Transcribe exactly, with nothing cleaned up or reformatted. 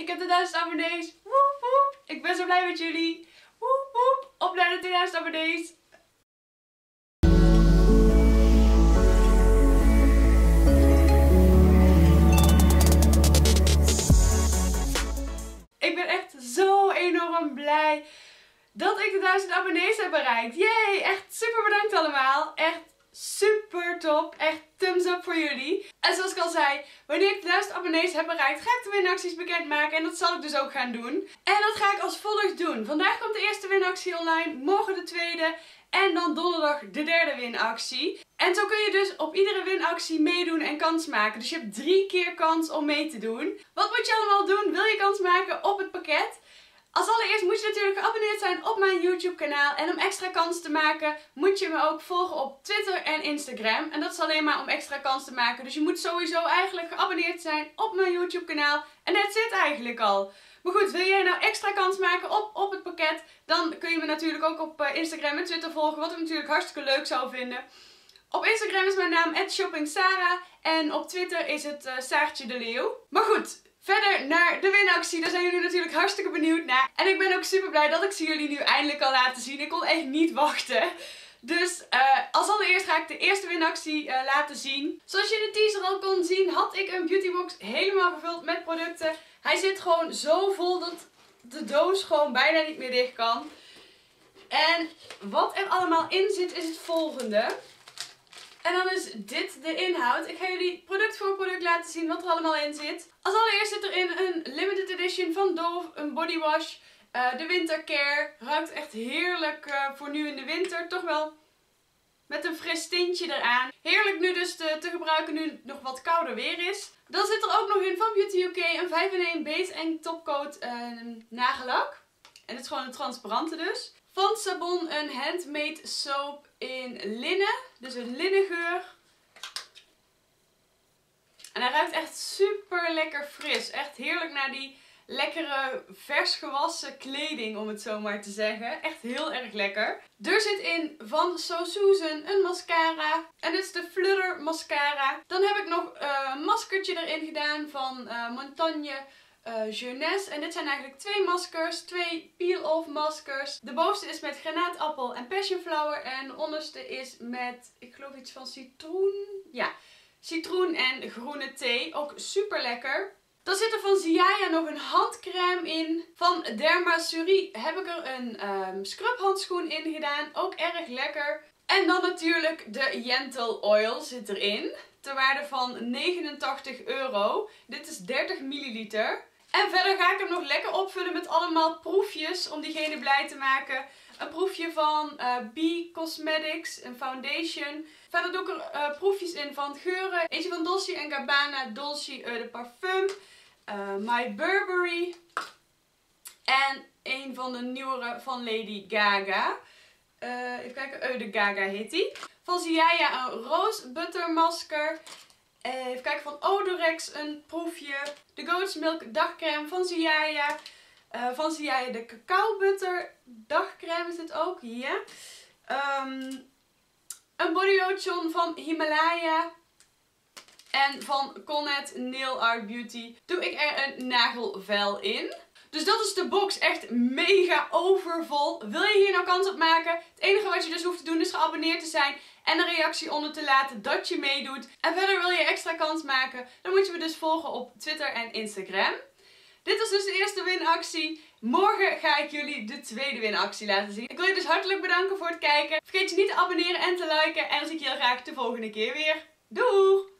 Ik heb de duizend abonnees. Woep woep. Ik ben zo blij met jullie. Woep woep. Op naar de tweeduizend abonnees. Ik ben echt zo enorm blij dat ik de duizend abonnees heb bereikt. Yay! Echt super bedankt allemaal. Echt super top. Echt thumbs up voor jullie. En zoals ik al zei, wanneer ik de duizend abonnees heb bereikt, ga ik de winacties bekendmaken. En dat zal ik dus ook gaan doen. En dat ga ik als volgt doen. Vandaag komt de eerste winactie online. Morgen de tweede. En dan donderdag de derde winactie. En zo kun je dus op iedere winactie meedoen en kans maken. Dus je hebt drie keer kans om mee te doen. Wat moet je allemaal doen? Wil je kans maken op het pakket? Als allereerst moet je natuurlijk geabonneerd zijn op mijn YouTube kanaal. En om extra kans te maken moet je me ook volgen op Twitter en Instagram. En dat is alleen maar om extra kans te maken. Dus je moet sowieso eigenlijk geabonneerd zijn op mijn YouTube kanaal. En dat zit eigenlijk al. Maar goed, wil jij nou extra kans maken op, op het pakket, dan kun je me natuurlijk ook op Instagram en Twitter volgen. Wat ik natuurlijk hartstikke leuk zou vinden. Op Instagram is mijn naam at shoppingsara en op Twitter is het uh, Saartje de Leeuw. Maar goed, verder naar de winactie. Daar zijn jullie natuurlijk hartstikke benieuwd naar. En ik ben ook super blij dat ik ze jullie nu eindelijk kan laten zien. Ik kon echt niet wachten. Dus uh, als allereerst ga ik de eerste winactie uh, laten zien. Zoals je in de teaser al kon zien, had ik een beautybox helemaal gevuld met producten. Hij zit gewoon zo vol dat de doos gewoon bijna niet meer dicht kan. En wat er allemaal in zit is het volgende. En dan is dit de inhoud. Ik ga jullie product voor product laten zien wat er allemaal in zit. Als allereerst zit erin een limited edition van Dove, een body wash. Uh, de wintercare. Ruikt echt heerlijk uh, voor nu in de winter. Toch wel met een fris tintje eraan. Heerlijk nu dus te, te gebruiken nu het nog wat kouder weer is. Dan zit er ook nog in van Beauty U K een vijf in één base en topcoat uh, nagellak. En het is gewoon een transparante dus. Van Sabon een handmade soap in linnen. Dus een linnengeur. En hij ruikt echt super lekker fris. Echt heerlijk naar die lekkere vers gewassen kleding, om het zo maar te zeggen. Echt heel erg lekker. Er zit in van So Susan een mascara. En dit is de Flutter mascara. Dan heb ik nog uh, een maskertje erin gedaan van uh, Montagne uh, Jeunesse. En dit zijn eigenlijk twee maskers. Twee peel-off maskers. De bovenste is met granaatappel en passionflower. En de onderste is met, ik geloof iets van citroen. Ja, citroen en groene thee. Ook super lekker. Dan zit er van Ziaya nog een handcrème in. Van Dermasurie heb ik er een um, scrubhandschoen in gedaan. Ook erg lekker. En dan natuurlijk de Gentle Oil zit erin. Ter waarde van negenentachtig euro. Dit is dertig milliliter. En verder ga ik hem nog lekker opvullen met allemaal proefjes om diegene blij te maken. Een proefje van uh, B Cosmetics, een foundation. Verder doe ik er uh, proefjes in van geuren. Eentje van Dolce en Gabbana, Dolce Eau de Parfum. Uh, My Burberry. En een van de nieuwere van Lady Gaga. Uh, even kijken, Eau de Gaga heet die. Van Ziaya een Rose Butter Masker. Uh, even kijken, van Odorex een proefje. De Goat's Milk dagcreme van Ziaya. Uh, van Ziaya de Cacao Butter dagcreme is dit ook. Ja. Um, een body lotion van Himalaya. En van Connet Nail Art Beauty doe ik er een nagelvel in. Dus dat is de box echt mega overvol. Wil je hier nou kans op maken? Het enige wat je dus hoeft te doen is geabonneerd te zijn. En een reactie onder te laten dat je meedoet. En verder wil je extra kans maken. Dan moet je me dus volgen op Twitter en Instagram. Dit was dus de eerste winactie. Morgen ga ik jullie de tweede winactie laten zien. Ik wil je dus hartelijk bedanken voor het kijken. Vergeet je niet te abonneren en te liken. En dan zie ik je heel graag de volgende keer weer. Doei!